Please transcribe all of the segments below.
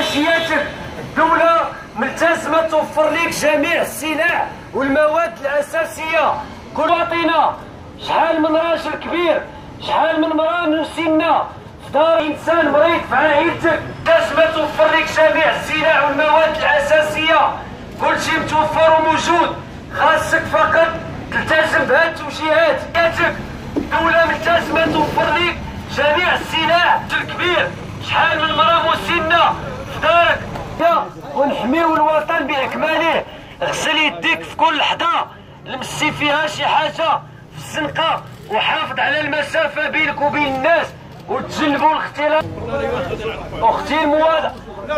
حاشيتك. الدولة ملتزمة توفر لك جميع السلع والمواد الأساسية. كل مواطنة، شحال من راجل كبير، شحال من مرأة مسنة في دار إنسان مريض في عائلتك، ملتزمة توفر لك جميع السلع والمواد الأساسية. كلشي متوفر وموجود، خاصك فقط تلتزم بهاد التوجيهات ديالك. الدولة ملتزمة توفر لك جميع السلع. الكبير، شحال من مرأة مسنة في دارك، ونحميو الوطن بأكمله. غسل يديك في كل لحظة لمسي فيها شي حاجة في الزنقة، وحافظ على المسافة بينك وبين الناس، وتجنبوا الاختلاط. أختي الموالة،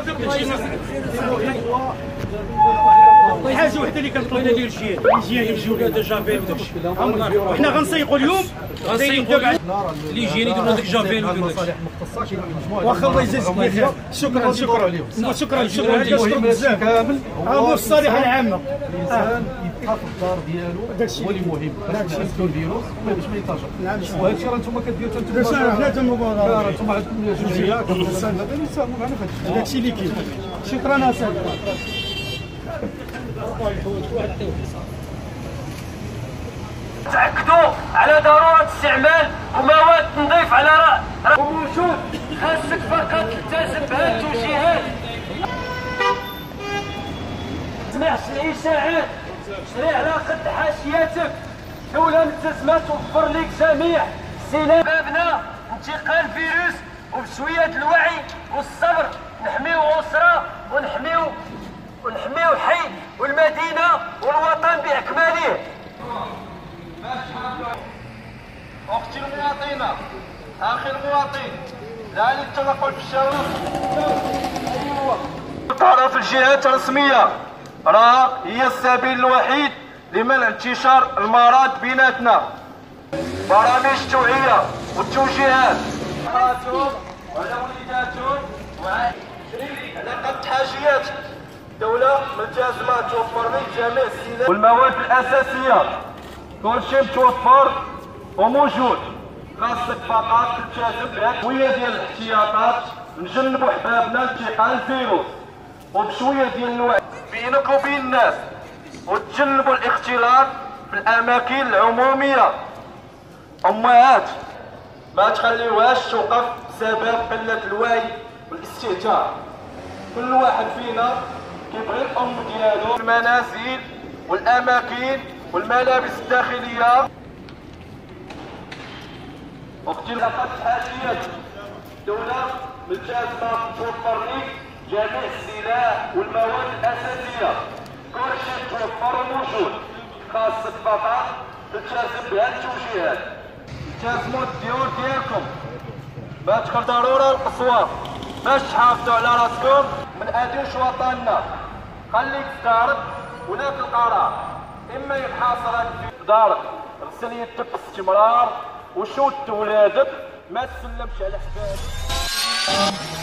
حاجه وحده اللي كنطلبوا ديال الجيل يمشيو لها جافيل وداكشي، وحنا غنسيقوا اليوم ليجيني يديروا داك جافيل واخا الله يجازيك بخير. شكرا شكرا بزاف كامل. هو الصالحه العامه الانسان يبقى في الدار ديالو، هو اللي مهم باش يسكن الفيروس باش ما ينتشر. وهذا الشيء راه انتم كديروا انتم عندكم جمعيه كنسان هذا اللي يساهموا معنا في هذا الشيء اللي كاين. شكرا اساتذه. تأكدوا على ضرورة استعمال مواد تنظيف على رأس وموجود، خاصك فقط تلتزم بهذه التوجيهات. تسمعش الإشاعات، شري على قد حاشيتك. الدولة ملتزمة توفر لك جميع السلع. بابنا انتقال الفيروس، وبشوية الوعي والصبر نحميو أسرة ونحميو الحي والمدينة والوطن بأكمله. أختي المواطنة، أخي المواطن، لا للتنقل في الشوارع. تعرف الجهات الرسمية راه هي السبيل الوحيد لمنع انتشار المرض بيناتنا. برامج التوعية والتوجيهات على وليداتهم على قد حاجياتك. الدولة ملتزمة توفر لك جميع السلع والمواد الأساسية. كلشي متوفر وموجود، خاصك فقط تلتزم بهاد شوية ديال الاحتياطات، نجنبوا حبابنا انتقال الفيروس، وبشوية ديال الوعي بينك وبين الناس، وتجنبوا الاختلاط في الأماكن العمومية. أمهات، ما تخليوهاش توقف بسبب قلة الوعي والاستهتار. كل واحد فينا كيبغي الأم ديالو. المنازل والأماكن والملابس الداخلية. أختي لقد حاجيات. الدولة ملتزمة توفر لك جميع السلع والمواد الأساسية. كل شيء متوفر وموجود، خاصك فقط تلتزم بهذه التوجيهات. التزموا الديور ديالكم، ما تكون ضرورة القسوة باش تحافظوا على راسكم. من أدوش وطننا، خليك في دارك وناك القرار، إما ينحاصرك في دارك، غسل يدك باستمرار وشوت ولادك، ما تسلمش على حبابك.